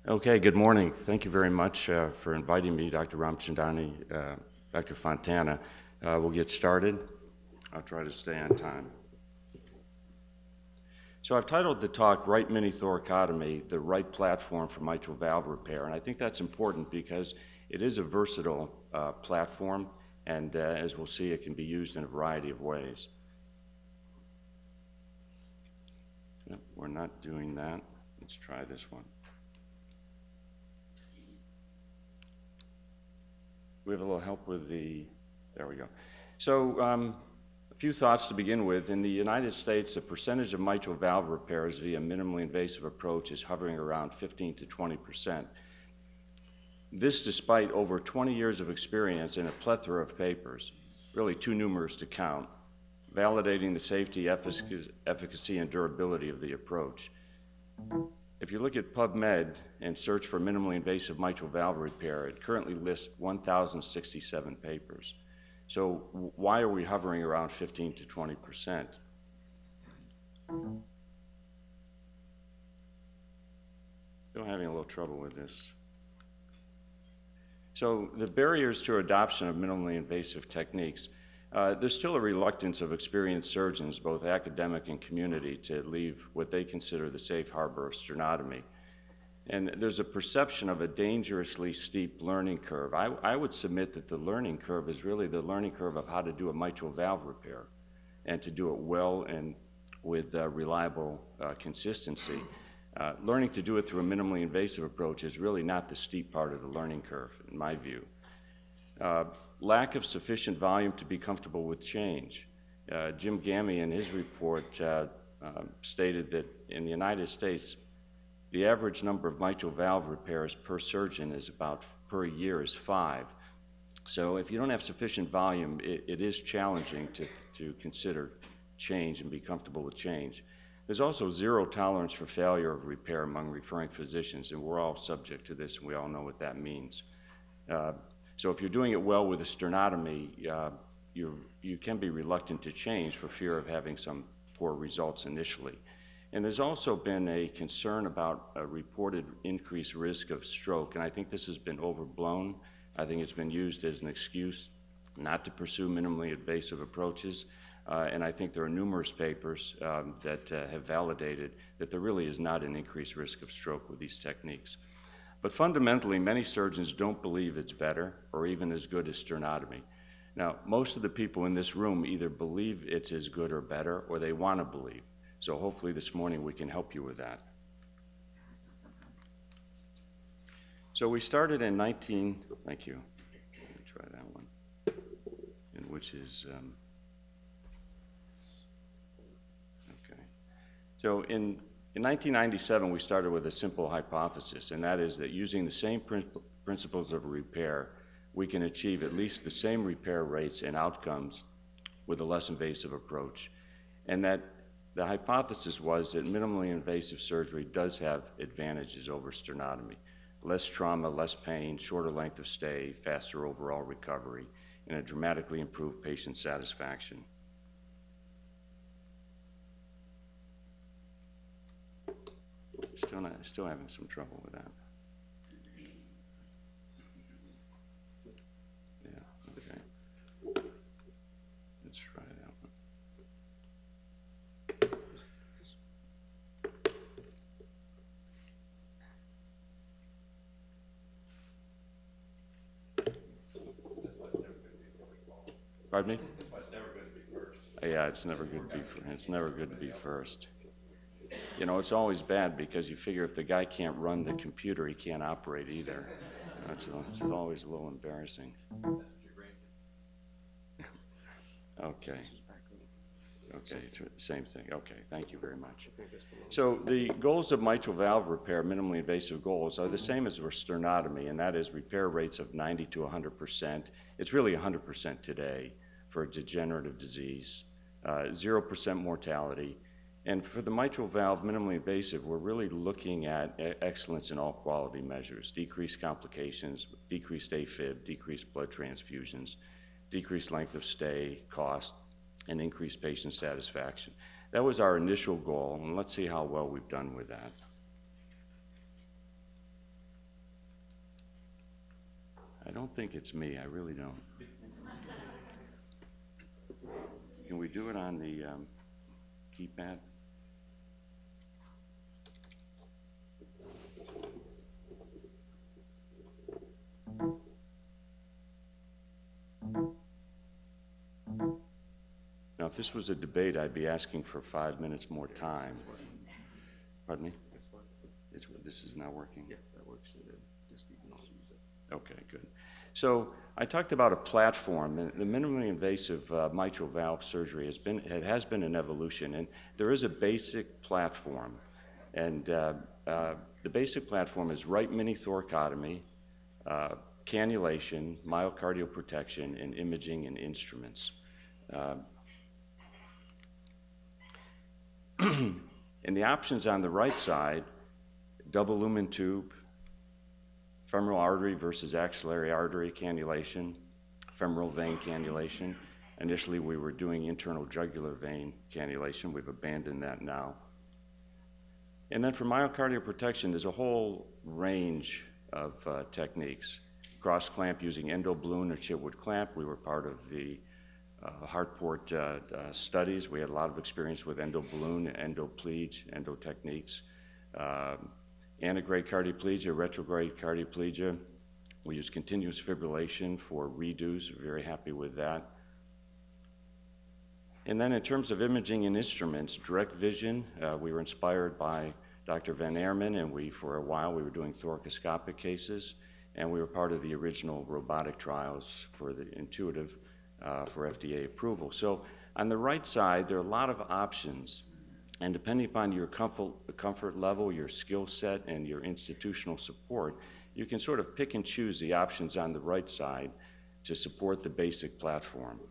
Okay, good morning. Thank you very much for inviting me, Dr. Ramchandani, Dr. Fontana. We'll get started. I'll try to stay on time. So I've titled the talk, Right Mini Thoracotomy, the Right Platform for Mitral Valve Repair, and I think that's important because it is a versatile platform, and as we'll see, it can be used in a variety of ways. Yep, we're not doing that. Let's try this one. We have a little help with there we go. So a few thoughts to begin with. In the United States, the percentage of mitral valve repairs via minimally invasive approach is hovering around 15 to 20%. This despite over 20 years of experience and a plethora of papers, really too numerous to count, validating the safety, efficacy, and durability of the approach. If you look at PubMed and search for minimally invasive mitral valve repair, it currently lists 1,067 papers. So why are we hovering around 15 to 20%? Still having a little trouble with this. So the barriers to adoption of minimally invasive techniques, there's still a reluctance of experienced surgeons, both academic and community, to leave what they consider the safe harbor of sternotomy. And there's a perception of a dangerously steep learning curve. I would submit that the learning curve is really the learning curve of how to do a mitral valve repair and to do it well and with reliable consistency. Learning to do it through a minimally invasive approach is really not the steep part of the learning curve, in my view. Lack of sufficient volume to be comfortable with change. Jim Gamme in his report stated that in the United States, the average number of mitral valve repairs per surgeon is per year is 5. So if you don't have sufficient volume, it is challenging to consider change and be comfortable with change. There's also zero tolerance for failure of repair among referring physicians, and we're all subject to this, and we all know what that means. So if you're doing it well with a sternotomy, you can be reluctant to change for fear of having some poor results initially. And there's also been a concern about a reported increased risk of stroke, and I think this has been overblown. I think it's been used as an excuse not to pursue minimally invasive approaches, and I think there are numerous papers that have validated that there really is not an increased risk of stroke with these techniques. But fundamentally, many surgeons don't believe it's better or even as good as sternotomy. Now, most of the people in this room either believe it's as good or better, or they want to believe. So hopefully this morning we can help you with that. So we started in thank you. Let me try that one, which is, okay. So in 1997, we started with a simple hypothesis, and that is that using the same principles of repair, we can achieve at least the same repair rates and outcomes with a less invasive approach. And that the hypothesis was that minimally invasive surgery does have advantages over sternotomy. Less trauma, less pain, shorter length of stay, faster overall recovery, and a dramatically improved patient satisfaction. Still having some trouble with that. Yeah, okay. Let's try that one. Pardon me? It's never good to be first. Yeah, it's never good to be first. You know, it's always bad because you figure if the guy can't run the computer, he can't operate either. It's always a little embarrassing. Okay. Okay, same thing. Okay, thank you very much. So the goals of mitral valve repair, minimally invasive goals, are the same as for sternotomy, and that is repair rates of 90 to 100%. It's really 100% today for a degenerative disease, 0% mortality. And for the mitral valve minimally invasive, we're really looking at excellence in all quality measures: decreased complications, decreased AFib, decreased blood transfusions, decreased length of stay, cost, and increased patient satisfaction. That was our initial goal, and let's see how well we've done with that. I don't think it's me. I really don't. Can we do it on the keypad? Now, if this was a debate, I'd be asking for 5 minutes more time. Pardon me? This is not working? Yeah, that works. Just you can also use it. Okay, good. So I talked about a platform. The minimally invasive mitral valve surgery has been an evolution, and there is a basic platform. And the basic platform is right mini thoracotomy, cannulation, myocardial protection, and imaging and instruments. And the options on the right side, double lumen tube, femoral artery versus axillary artery cannulation, femoral vein cannulation. Initially, we were doing internal jugular vein cannulation. We've abandoned that now. And then for myocardial protection, there's a whole range of techniques. Cross clamp using endo balloon or Chitwood clamp. We were part of the Hartport studies. We had a lot of experience with endo balloon, endo plege, endo techniques. Antegrade cardioplegia, retrograde cardioplegia. We use continuous fibrillation for redos. We're very happy with that. And then in terms of imaging and instruments, direct vision, we were inspired by Dr. Van Ehrman, and for a while, we were doing thoracoscopic cases, and we were part of the original robotic trials for the Intuitive for FDA approval. So on the right side, there are a lot of options. And depending upon your comfort level, your skill set, and your institutional support, you can sort of pick and choose the options on the right side to support the basic platform.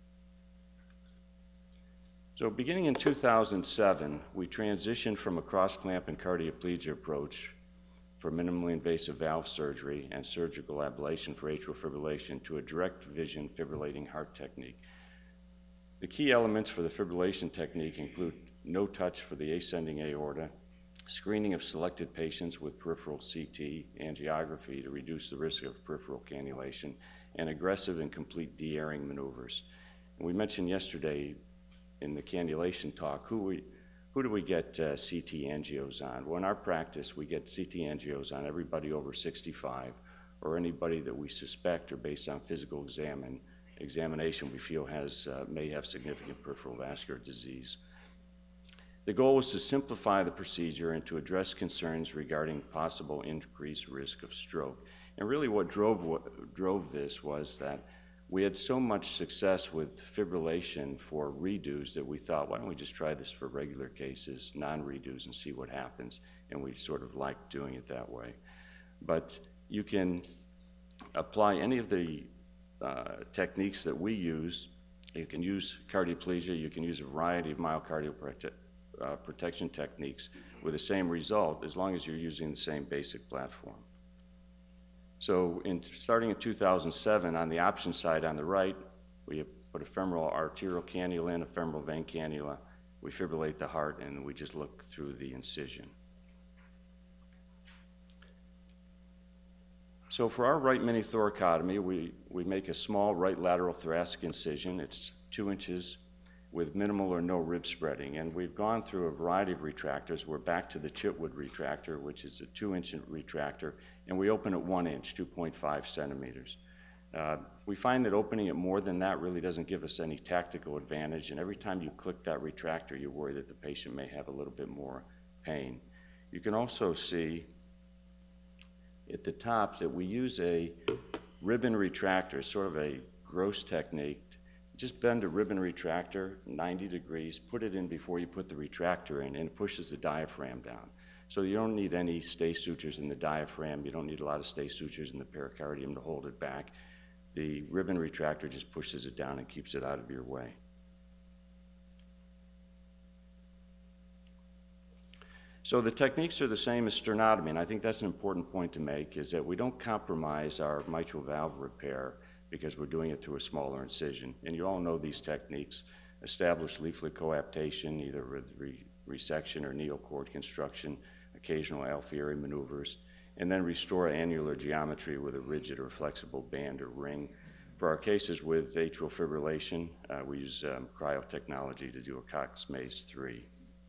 So beginning in 2007, we transitioned from a cross-clamp and cardioplegia approach for minimally invasive valve surgery and surgical ablation for atrial fibrillation to a direct vision fibrillating heart technique. The key elements for the fibrillation technique include no touch for the ascending aorta, screening of selected patients with peripheral CT angiography to reduce the risk of peripheral cannulation, and aggressive and complete de-airing maneuvers. And we mentioned yesterday in the cannulation talk, who do we get CT angios on? Well, in our practice, we get CT angios on everybody over 65 or anybody that we suspect or based on physical examination we feel may have significant peripheral vascular disease. The goal is to simplify the procedure and to address concerns regarding possible increased risk of stroke. And really what drove this was that we had so much success with fibrillation for redos that we thought, why don't we just try this for regular cases, non-redos, and see what happens. And we sort of liked doing it that way. But you can apply any of the techniques that we use. You can use cardioplegia, you can use a variety of myocardial protection techniques with the same result as long as you're using the same basic platform. So starting in 2007, on the option side on the right, we put a femoral arterial cannula in, a femoral vein cannula. We fibrillate the heart, and we just look through the incision. So for our right mini thoracotomy, we make a small right lateral thoracic incision. It's 2 inches with minimal or no rib spreading. And we've gone through a variety of retractors. We're back to the Chitwood retractor, which is a 2-inch retractor, and we open at 1 inch, 2.5 centimeters. We find that opening it more than that really doesn't give us any tactical advantage, and every time you click that retractor, you worry that the patient may have a little bit more pain. You can also see at the top that we use a ribbon retractor, sort of a gross technique. Just bend a ribbon retractor 90 degrees, put it in before you put the retractor in, and it pushes the diaphragm down. So you don't need any stay sutures in the diaphragm. You don't need a lot of stay sutures in the pericardium to hold it back. The ribbon retractor just pushes it down and keeps it out of your way. So the techniques are the same as sternotomy, and I think that's an important point to make, is that we don't compromise our mitral valve repair because we're doing it through a smaller incision. And you all know these techniques: established leaflet coaptation, either with resection or neocord construction, occasional Alfieri maneuvers. and then restore annular geometry with a rigid or flexible band or ring. For our cases with atrial fibrillation, we use cryotechnology to do a Cox-Maze 3.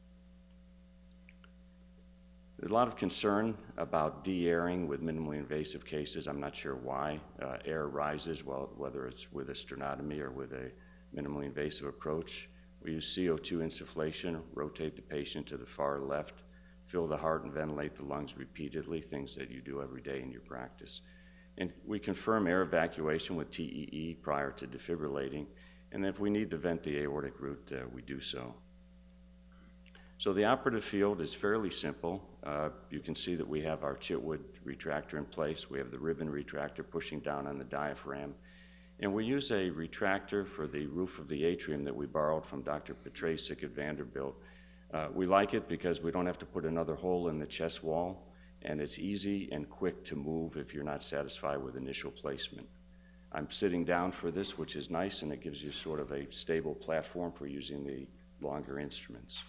There's a lot of concern about de-airing with minimally invasive cases. I'm not sure why. Air rises, whether it's with a sternotomy or with a minimally invasive approach. We use CO2 insufflation, rotate the patient to the far left, fill the heart and ventilate the lungs repeatedly, things that you do every day in your practice. And we confirm air evacuation with TEE prior to defibrillating, and if we need to vent the aortic root, we do so. So the operative field is fairly simple. You can see that we have our Chitwood retractor in place. We have the ribbon retractor pushing down on the diaphragm. And we use a retractor for the roof of the atrium that we borrowed from Dr. Petrasic at Vanderbilt. We like it because we don't have to put another hole in the chest wall, and it's easy and quick to move if you're not satisfied with initial placement. I'm sitting down for this, which is nice, and it gives you sort of a stable platform for using the longer instruments.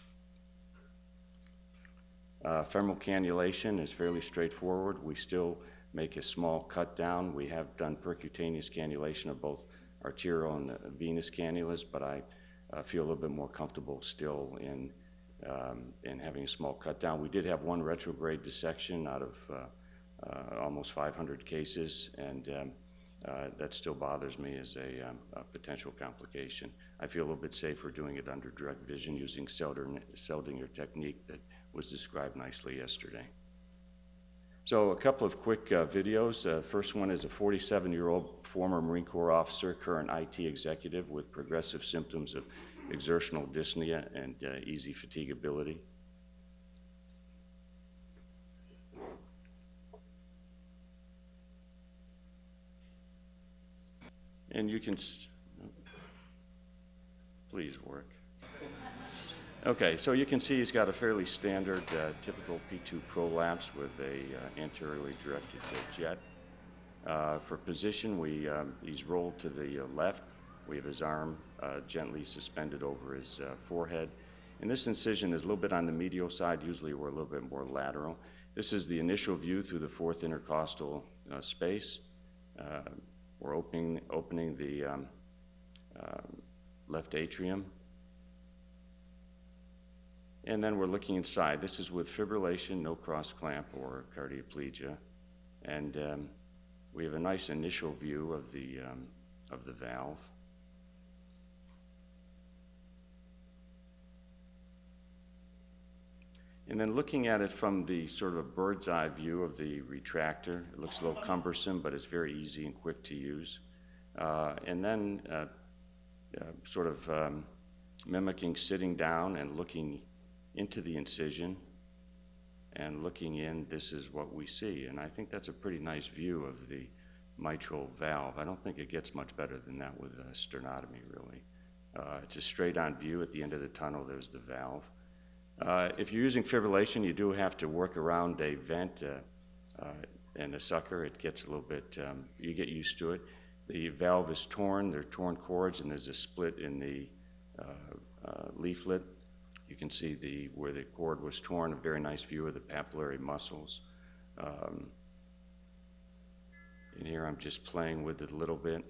Femoral cannulation is fairly straightforward. We still make a small cut down. We have done percutaneous cannulation of both arterial and venous cannulas, but I feel a little bit more comfortable still in having a small cut down. We did have one retrograde dissection out of almost 500 cases, and that still bothers me as a potential complication. I feel a little bit safer doing it under direct vision using Seldinger technique that was described nicely yesterday. So a couple of quick videos. First one is a 47-year-old former Marine Corps officer, current IT executive with progressive symptoms of exertional dyspnea and easy fatigability. And you can, please work. Okay, so you can see he's got a fairly standard typical P2 prolapse with a anteriorly directed jet. For position, he's rolled to the left. We have his arm gently suspended over his forehead. And this incision is a little bit on the medial side. Usually we're a little bit more lateral. This is the initial view through the fourth intercostal space. We're opening the left atrium. And then we're looking inside. This is with fibrillation, no cross clamp or cardioplegia. And we have a nice initial view of the valve. And then looking at it from the sort of a bird's eye view of the retractor, it looks a little cumbersome, but it's very easy and quick to use. And then sort of mimicking sitting down and looking into the incision and looking in, this is what we see. And I think that's a pretty nice view of the mitral valve. I don't think it gets much better than that with a sternotomy, really. It's a straight-on view. At the end of the tunnel, there's the valve. If you're using fibrillation, you do have to work around a vent and a sucker. It gets a little bit, you get used to it. The valve is torn. There are torn cords, and there's a split in the leaflet. You can see where the cord was torn, a very nice view of the papillary muscles. In here, I'm just playing with it a little bit.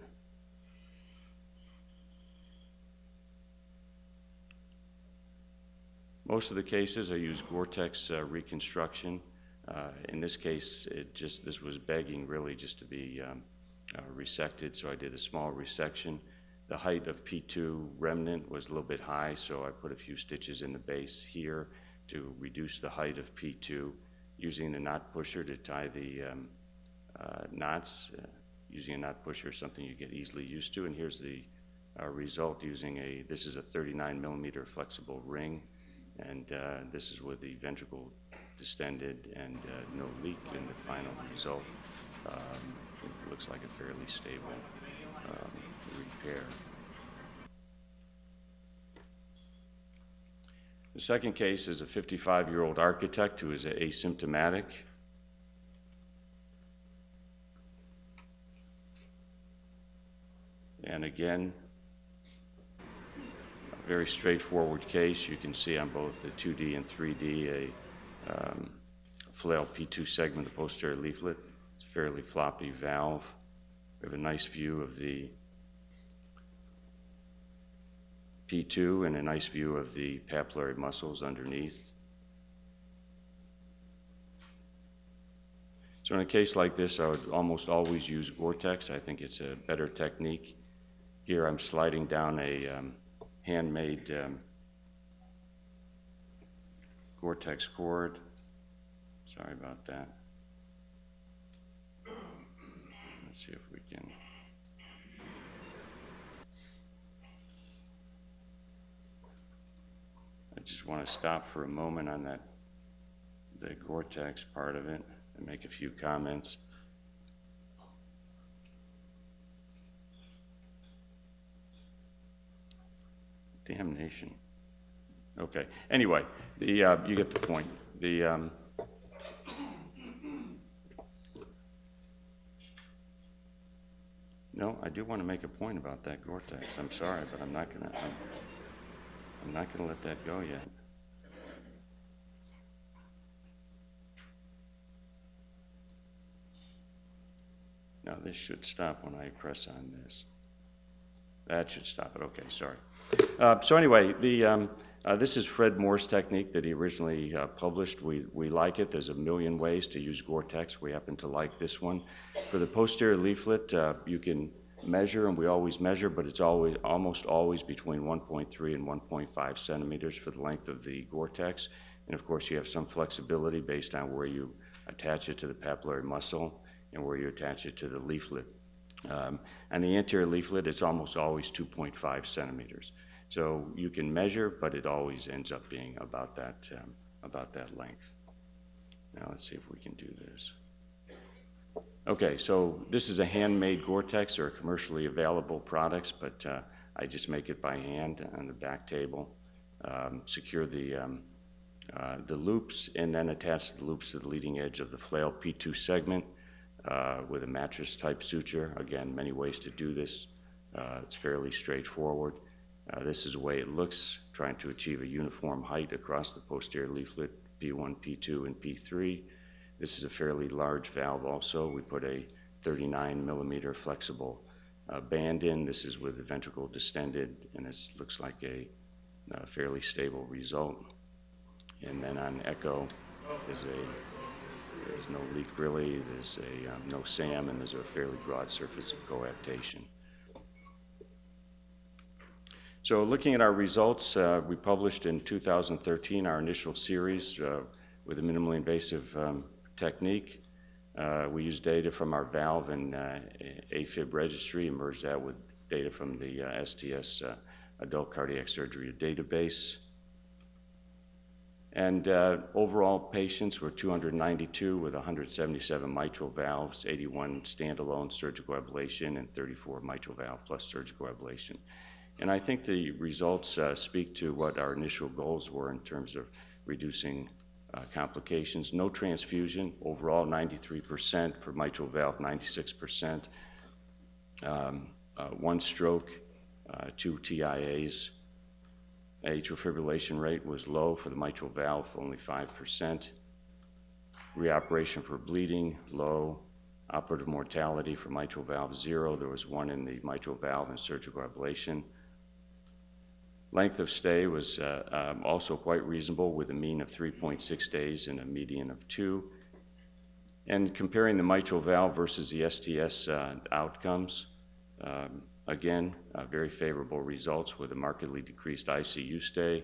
Most of the cases, I use Gore-Tex reconstruction. In this case, this was begging really just to be resected, so I did a small resection. The height of P2 remnant was a little bit high, so I put a few stitches in the base here to reduce the height of P2, using the knot pusher to tie the knots. Using a knot pusher is something you get easily used to, and here's the result using this is a 39 millimeter flexible ring, and this is with the ventricle distended and no leak in the final result. It looks like a fairly stable repair. The second case is a 55-year-old architect who is asymptomatic. And again, a very straightforward case. You can see on both the 2D and 3D a flail P2 segment of the posterior leaflet. It's a fairly floppy valve. We have a nice view of the P2 and a nice view of the papillary muscles underneath. So in a case like this, I would almost always use Gore-Tex. I think it's a better technique. Here I'm sliding down a handmade Gore-Tex cord. Sorry about that. Let's see if we can. I just want to stop for a moment on the Gore-Tex part of it and make a few comments. Damnation. Okay. Anyway, you get the point. No, I do want to make a point about that Gore-Tex. I'm sorry, but I'm not gonna let that go yet. Now this should stop when I press on this. That should stop it. Okay, sorry. So anyway, this is Fred Moore's technique that he originally published. We like it. There's a million ways to use Gore-Tex. We happen to like this one. For the posterior leaflet, you can measure, and we always measure, but it's almost always between 1.3 and 1.5 centimeters for the length of the Gore-Tex. And of course, you have some flexibility based on where you attach it to the papillary muscle and where you attach it to the leaflet. On the anterior leaflet, it's almost always 2.5 centimeters. So you can measure, but it always ends up being about that length. Now let's see if we can do this. Okay, so this is a handmade Gore-Tex or commercially available products, but I just make it by hand on the back table. Secure the loops and then attach the loops to the leading edge of the flail P2 segment. With a mattress type suture. Again, many ways to do this. It's fairly straightforward. This is the way it looks, trying to achieve a uniform height across the posterior leaflet, P1, P2, and P3. This is a fairly large valve also. We put a 39 millimeter flexible band in. This is with the ventricle distended, and it looks like a fairly stable result. And then on echo, there's no leak really, there's no SAM, and there's a fairly broad surface of coaptation. So looking at our results, we published in 2013 our initial series with a minimally invasive technique. We used data from our valve and AFib registry, and merged that with data from the STS Adult Cardiac Surgery database. And overall patients were 292 with 177 mitral valves, 81 standalone surgical ablation, and 34 mitral valve plus surgical ablation. And I think the results speak to what our initial goals were in terms of reducing complications. No transfusion, overall 93%, for mitral valve 96%. One stroke, 2 TIAs. Atrial fibrillation rate was low for the mitral valve, only 5%. Reoperation for bleeding, low. Operative mortality for mitral valve, 0. There was 1 in the mitral valve and surgical ablation. Length of stay was also quite reasonable, with a mean of 3.6 days and a median of 2. And comparing the mitral valve versus the STS outcomes, again, very favorable results with a markedly decreased ICU stay,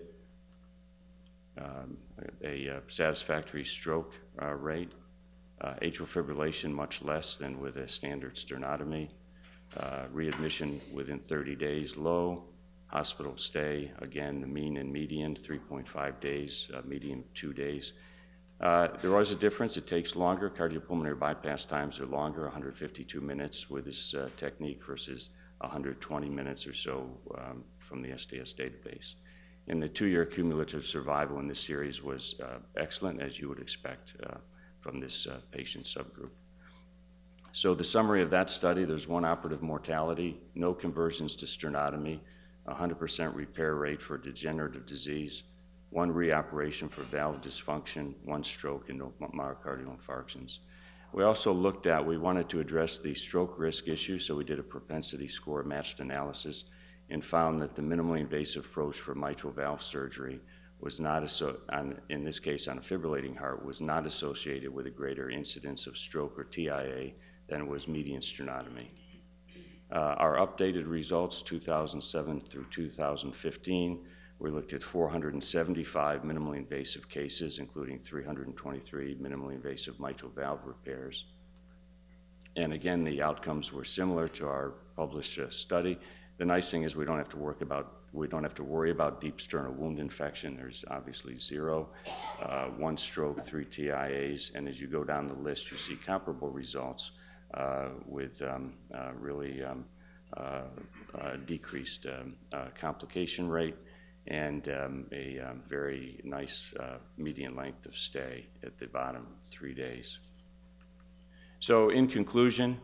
a satisfactory stroke rate, atrial fibrillation much less than with a standard sternotomy, readmission within 30 days, low, hospital stay, again, the mean and median, 3.5 days, median 2 days. There was a difference. It takes longer. Cardiopulmonary bypass times are longer, 152 minutes with this technique versus 120 minutes or so from the STS database. And the 2-year cumulative survival in this series was excellent, as you would expect from this patient subgroup. So the summary of that study, there's 1 operative mortality, no conversions to sternotomy, 100% repair rate for degenerative disease, 1 reoperation for valve dysfunction, 1 stroke, and no myocardial infarctions. We also we wanted to address the stroke risk issue, so we did a propensity score matched analysis and found that the minimally invasive approach for mitral valve surgery was not, in this case on a fibrillating heart, was not associated with a greater incidence of stroke or TIA than was median sternotomy. Our updated results, 2007 through 2015, we looked at 475 minimally invasive cases, including 323 minimally invasive mitral valve repairs. And again, the outcomes were similar to our published study. The nice thing is we don't have to worry about deep sternal wound infection. There's obviously 0, 1 stroke, 3 TIAs, and as you go down the list, you see comparable results with really decreased complication rate and a very nice median length of stay at the bottom 3 days. So in conclusion,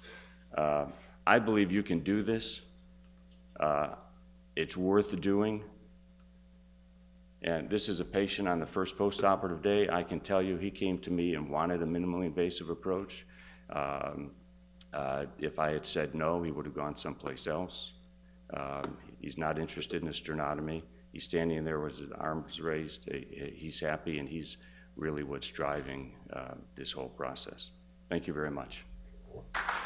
I believe you can do this. It's worth doing. And this is a patient on the first postoperative day. I can tell you he came to me and wanted a minimally invasive approach. If I had said no, he would have gone someplace else. He's not interested in a sternotomy. He's standing there with his arms raised. He's happy, and he's really what's driving this whole process. Thank you very much.